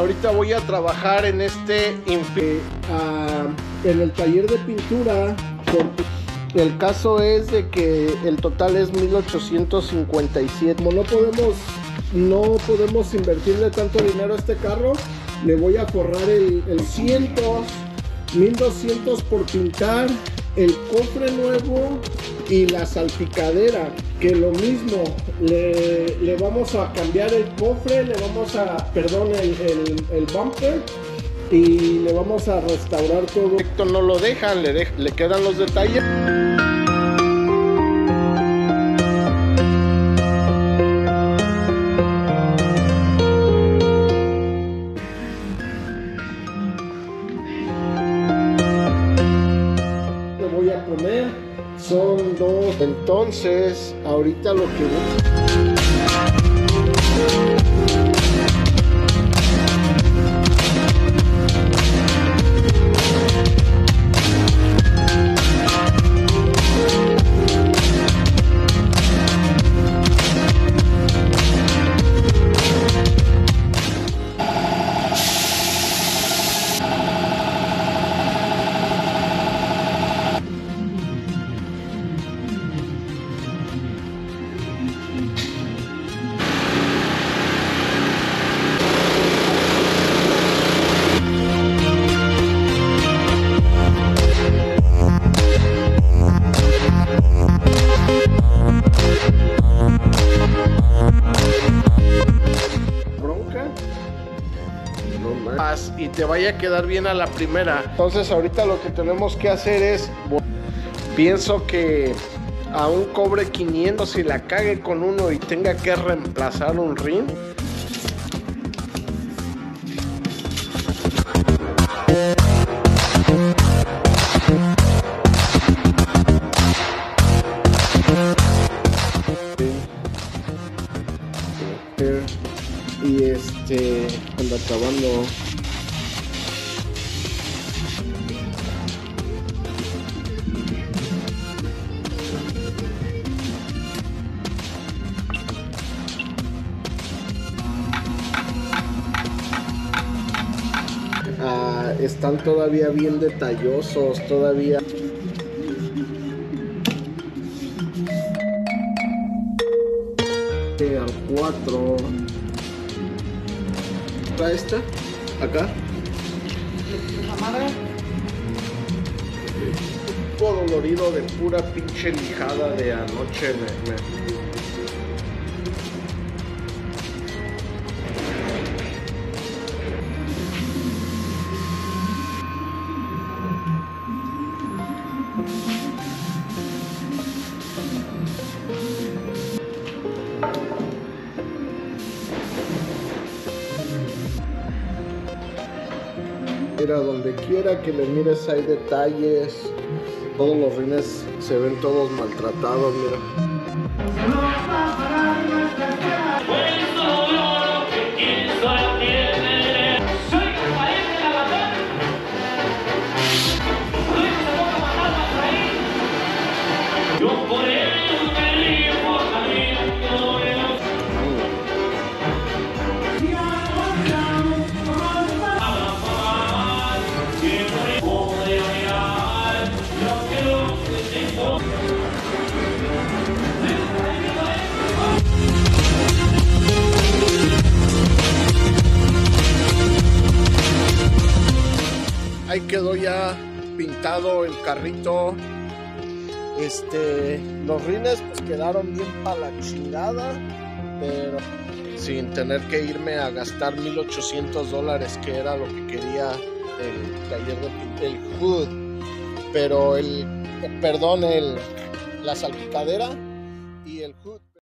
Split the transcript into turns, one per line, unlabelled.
Ahorita voy a trabajar en en el taller de pintura. El caso es de que el total es 1857. Como no podemos invertirle tanto dinero a este carro, le voy a forrar el 1200 por pintar, el cofre nuevo y la salpicadera, que lo mismo, le vamos a cambiar el cofre, el bumper, y le vamos a restaurar todo. Esto no lo dejan, le quedan los detalles. Le voy a poner, son 2. Entonces, ahorita lo que y te vaya a quedar bien a la primera. Entonces ahorita lo que tenemos que hacer es, pienso que aún cobre 500 si la cague con uno y tenga que reemplazar un rin. Y anda acabando. Están todavía bien detallosos, todavía. Al 4. Esta, acá. Todo dolorido de pura pinche lijada de anoche. Mira, donde quiera que le mires hay detalles. Todos los rines se ven todos maltratados, mira. Ahí quedó ya pintado el carrito. Los rines pues quedaron bien para la chingada, pero sin tener que irme a gastar $1800, que era lo que quería el taller de pintar, el hood, pero la salpicadera y el hood.